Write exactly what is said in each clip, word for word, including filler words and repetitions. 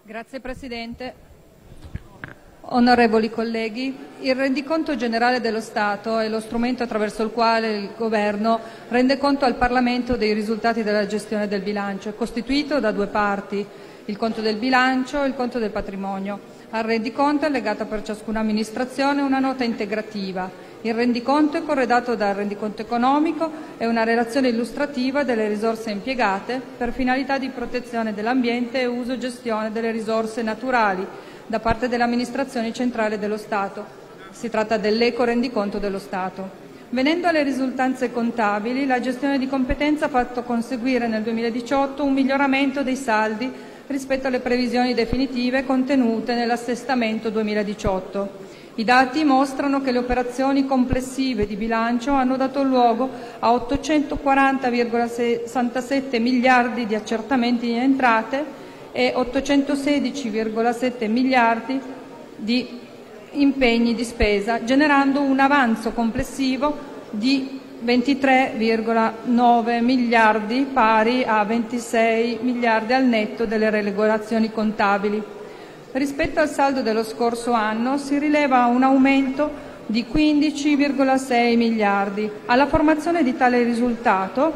Grazie Presidente. Onorevoli colleghi, il rendiconto generale dello Stato è lo strumento attraverso il quale il Governo rende conto al Parlamento dei risultati della gestione del bilancio. È costituito da due parti, il conto del bilancio e il conto del patrimonio. Al rendiconto è allegata per ciascuna amministrazione una nota integrativa. Il rendiconto è corredato dal rendiconto economico e una relazione illustrativa delle risorse impiegate per finalità di protezione dell'ambiente e uso e gestione delle risorse naturali da parte delle amministrazioni centrali dello Stato. Si tratta dell'eco-rendiconto dello Stato. Venendo alle risultanze contabili, la gestione di competenza ha fatto conseguire nel duemiladiciotto un miglioramento dei saldi rispetto alle previsioni definitive contenute nell'assestamento duemiladiciotto. I dati mostrano che le operazioni complessive di bilancio hanno dato luogo a ottocentoquaranta virgola sessantasette miliardi di accertamenti in entrate e ottocentosedici virgola sette miliardi di impegni di spesa, generando un avanzo complessivo di ventitré virgola nove miliardi, pari a ventisei miliardi al netto delle regolazioni contabili. Rispetto al saldo dello scorso anno si rileva un aumento di quindici virgola sei miliardi. Alla formazione di tale risultato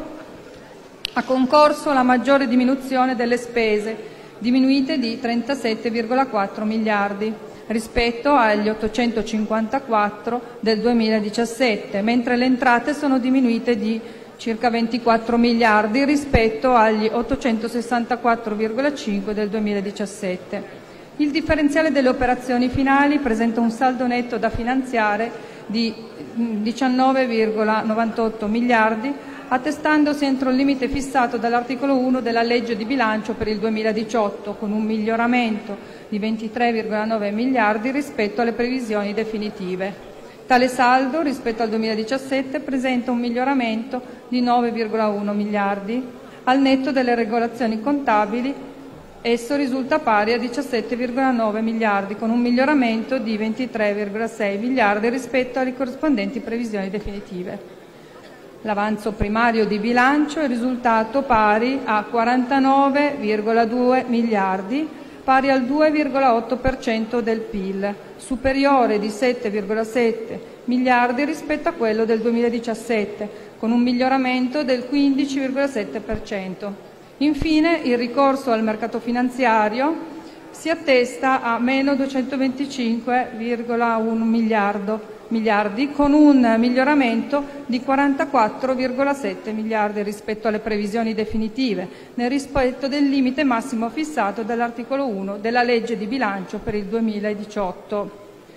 ha concorso la maggiore diminuzione delle spese, diminuite di trentasette virgola quattro miliardi rispetto agli ottocentocinquantaquattro del duemiladiciassette, mentre le entrate sono diminuite di circa ventiquattro miliardi rispetto agli ottocentosessantaquattro virgola cinque del duemiladiciassette. Il differenziale delle operazioni finali presenta un saldo netto da finanziare di diciannove virgola novantotto miliardi, attestandosi entro il limite fissato dall'articolo uno della legge di bilancio per il duemiladiciotto, con un miglioramento di ventitré virgola nove miliardi rispetto alle previsioni definitive. Tale saldo, rispetto al duemiladiciassette, presenta un miglioramento di nove virgola uno miliardi. Al netto delle regolazioni contabili, esso risulta pari a diciassette virgola nove miliardi, con un miglioramento di ventitré virgola sei miliardi rispetto alle corrispondenti previsioni definitive. L'avanzo primario di bilancio è risultato pari a quarantanove virgola due miliardi, pari al due virgola otto per cento del P I L, superiore di sette virgola sette miliardi rispetto a quello del duemiladiciassette, con un miglioramento del quindici virgola sette per cento. Infine, il ricorso al mercato finanziario si attesta a meno duecentoventicinque virgola uno miliardi, con un miglioramento di quarantaquattro virgola sette miliardi rispetto alle previsioni definitive, nel rispetto del limite massimo fissato dall'articolo uno della legge di bilancio per il duemiladiciotto.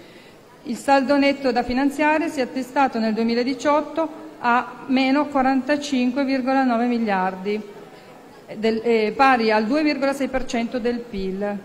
Il saldo netto da finanziare si è attestato nel duemiladiciotto a meno quarantacinque virgola nove miliardi, Del, eh, pari al due virgola sei per cento del P I L.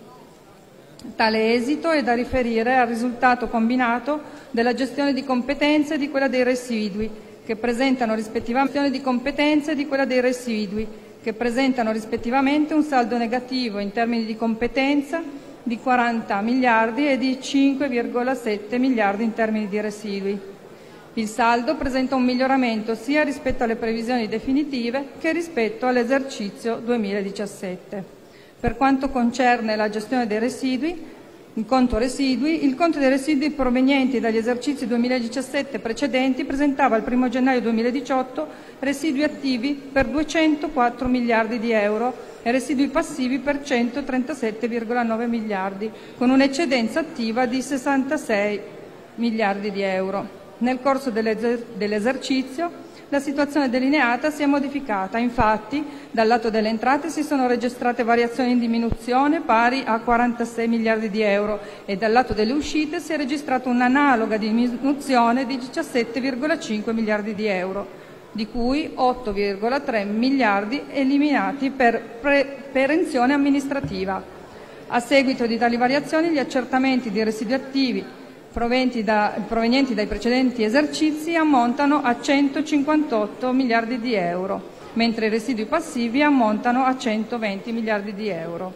Tale esito è da riferire al risultato combinato della gestione di competenze e di quella dei residui, che presentano rispettivamente di competenze e di quella dei residui, che presentano rispettivamente un saldo negativo in termini di competenza di quaranta miliardi e di cinque virgola sette miliardi in termini di residui. Il saldo presenta un miglioramento sia rispetto alle previsioni definitive che rispetto all'esercizio duemiladiciassette. Per quanto concerne la gestione dei residui, il conto residui, il conto dei residui provenienti dagli esercizi duemiladiciassette precedenti presentava al primo gennaio duemiladiciotto residui attivi per duecentoquattro miliardi di euro e residui passivi per centotrentasette virgola nove miliardi, con un'eccedenza attiva di sessantasei miliardi di euro. Nel corso dell'esercizio la situazione delineata si è modificata, infatti dal lato delle entrate si sono registrate variazioni in diminuzione pari a quarantasei miliardi di euro e dal lato delle uscite si è registrata un'analoga diminuzione di diciassette virgola cinque miliardi di euro, di cui otto virgola tre miliardi eliminati per perenzione amministrativa. A seguito di tali variazioni gli accertamenti di residui attivi provenienti, da, provenienti dai precedenti esercizi ammontano a centocinquantotto miliardi di euro, mentre i residui passivi ammontano a centoventi miliardi di euro.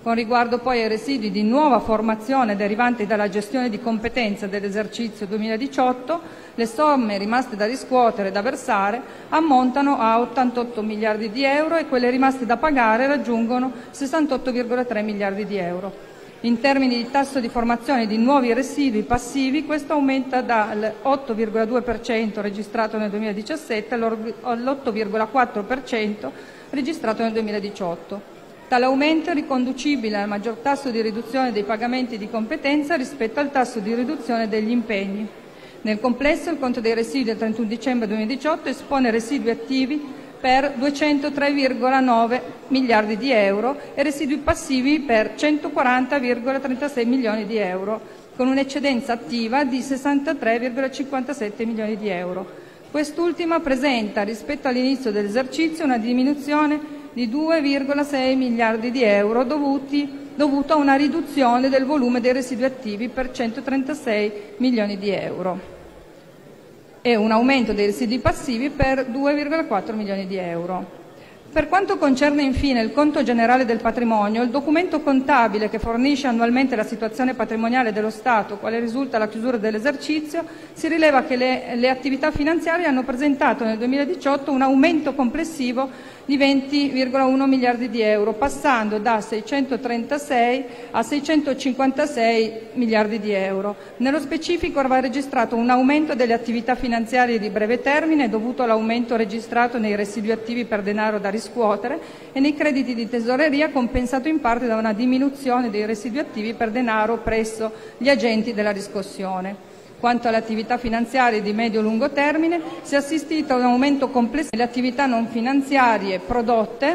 Con riguardo poi ai residui di nuova formazione derivanti dalla gestione di competenza dell'esercizio duemiladiciotto, le somme rimaste da riscuotere e da versare ammontano a ottantotto miliardi di euro e quelle rimaste da pagare raggiungono sessantotto virgola tre miliardi di euro. In termini di tasso di formazione di nuovi residui passivi, questo aumenta dall'otto virgola due per cento registrato nel duemiladiciassette all'otto virgola quattro per cento registrato nel duemiladiciotto. Tale aumento è riconducibile al maggior tasso di riduzione dei pagamenti di competenza rispetto al tasso di riduzione degli impegni. Nel complesso, il conto dei residui del trentuno dicembre duemiladiciotto espone residui attivi per duecentotré virgola nove miliardi di euro e residui passivi per centoquaranta virgola trentasei milioni di euro, con un'eccedenza attiva di sessantatré virgola cinquantasette milioni di euro. Quest'ultima presenta, rispetto all'inizio dell'esercizio, una diminuzione di due virgola sei miliardi di euro dovuti, dovuto a una riduzione del volume dei residui attivi per centotrentasei milioni di euro e un aumento dei residui passivi per due virgola quattro milioni di euro. Per quanto concerne infine il conto generale del patrimonio, il documento contabile che fornisce annualmente la situazione patrimoniale dello Stato, quale risulta alla chiusura dell'esercizio, si rileva che le, le attività finanziarie hanno presentato nel duemiladiciotto un aumento complessivo di venti virgola uno miliardi di euro, passando da seicentotrentasei a seicentocinquantasei miliardi di euro. Nello specifico va registrato un aumento delle attività finanziarie di breve termine dovuto all'aumento registrato nei residui attivi per denaro da riscuotere e nei crediti di tesoreria, compensato in parte da una diminuzione dei residui attivi per denaro presso gli agenti della riscossione. Quanto alle attività finanziarie di medio-lungo termine, si è assistito a un aumento complessivo delle attività non finanziarie prodotte,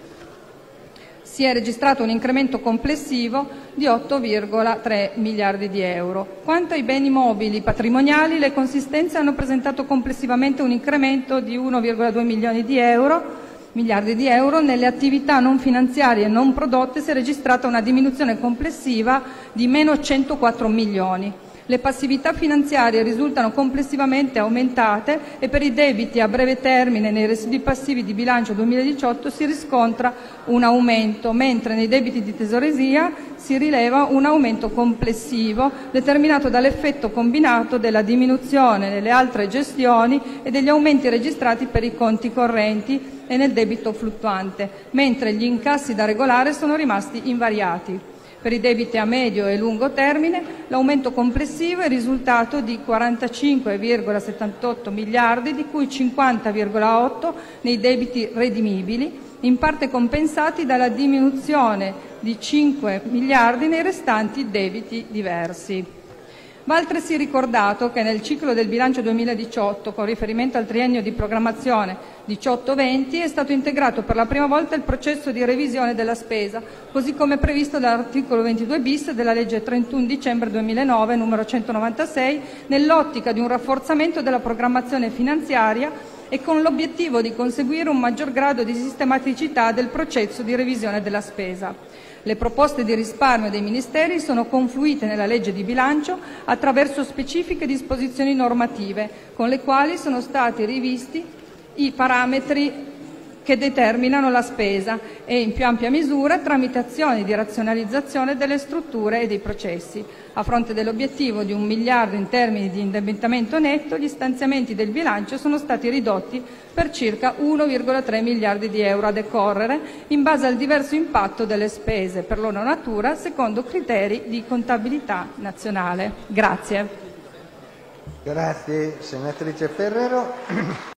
si è registrato un incremento complessivo di otto virgola tre miliardi di euro. Quanto ai beni mobili patrimoniali, le consistenze hanno presentato complessivamente un incremento di uno virgola due milioni di euro, miliardi di euro. Nelle attività non finanziarie non prodotte si è registrata una diminuzione complessiva di meno centoquattro milioni. Le passività finanziarie risultano complessivamente aumentate e per i debiti a breve termine nei residui passivi di bilancio duemiladiciotto si riscontra un aumento, mentre nei debiti di tesoreria si rileva un aumento complessivo determinato dall'effetto combinato della diminuzione nelle altre gestioni e degli aumenti registrati per i conti correnti e nel debito fluttuante, mentre gli incassi da regolare sono rimasti invariati. Per i debiti a medio e lungo termine l'aumento complessivo è risultato di quarantacinque virgola settantotto miliardi, di cui cinquanta virgola otto nei debiti redimibili, in parte compensati dalla diminuzione di cinque miliardi nei restanti debiti diversi. Va altresì ricordato che nel ciclo del bilancio duemiladiciotto, con riferimento al triennio di programmazione diciotto venti, è stato integrato per la prima volta il processo di revisione della spesa, così come previsto dall'articolo ventidue bis della legge trentuno dicembre duemilanove numero centonovantasei, nell'ottica di un rafforzamento della programmazione finanziaria e con l'obiettivo di conseguire un maggior grado di sistematicità del processo di revisione della spesa. Le proposte di risparmio dei Ministeri sono confluite nella legge di bilancio attraverso specifiche disposizioni normative, con le quali sono stati rivisti i parametri che determinano la spesa e, in più ampia misura, tramite azioni di razionalizzazione delle strutture e dei processi. A fronte dell'obiettivo di un miliardo in termini di indebitamento netto, gli stanziamenti del bilancio sono stati ridotti per circa uno virgola tre miliardi di euro a decorrere in base al diverso impatto delle spese per loro natura secondo criteri di contabilità nazionale. Grazie. Grazie, senatrice Ferrero.